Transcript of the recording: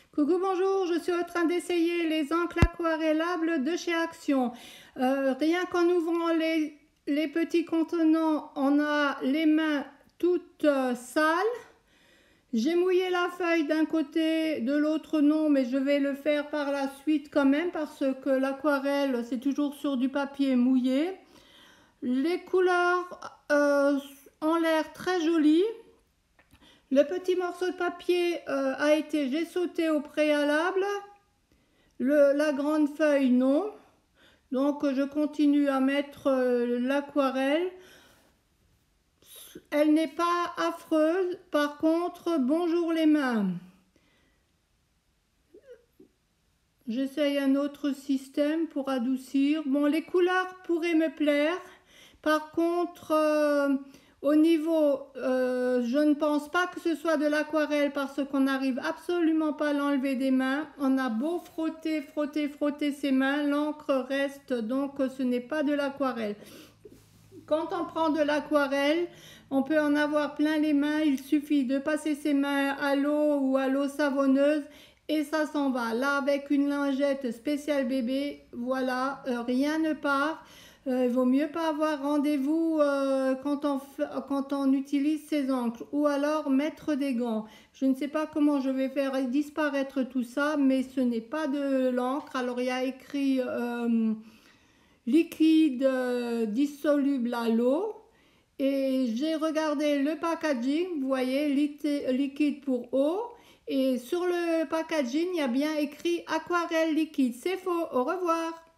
Coucou, bonjour, je suis en train d'essayer les encres aquarellables de chez Action. Rien qu'en ouvrant les petits contenants, on a les mains toutes sales. J'ai mouillé la feuille d'un côté, de l'autre non, mais je vais le faire par la suite quand même parce que l'aquarelle c'est toujours sur du papier mouillé. Les couleurs ont l'air très jolies. Le petit morceau de papier j'ai sauté au préalable. La grande feuille, non. Donc je continue à mettre l'aquarelle. Elle n'est pas affreuse. Par contre, bonjour les mains. J'essaye un autre système pour adoucir. Bon, les couleurs pourraient me plaire. Par contre, au niveau, je ne pense pas que ce soit de l'aquarelle parce qu'on n'arrive absolument pas à l'enlever des mains. On a beau frotter, frotter, frotter ses mains, l'encre reste, donc ce n'est pas de l'aquarelle. Quand on prend de l'aquarelle, on peut en avoir plein les mains. Il suffit de passer ses mains à l'eau ou à l'eau savonneuse et ça s'en va. Là, avec une lingette spéciale bébé, voilà, rien ne part. Il vaut mieux pas avoir rendez-vous quand on utilise ces encres ou alors mettre des gants. Je ne sais pas comment je vais faire disparaître tout ça, mais ce n'est pas de l'encre. Alors il y a écrit liquide dissoluble à l'eau. Et j'ai regardé le packaging, vous voyez, liquide pour eau. Et sur le packaging, il y a bien écrit aquarelle liquide. C'est faux. Au revoir.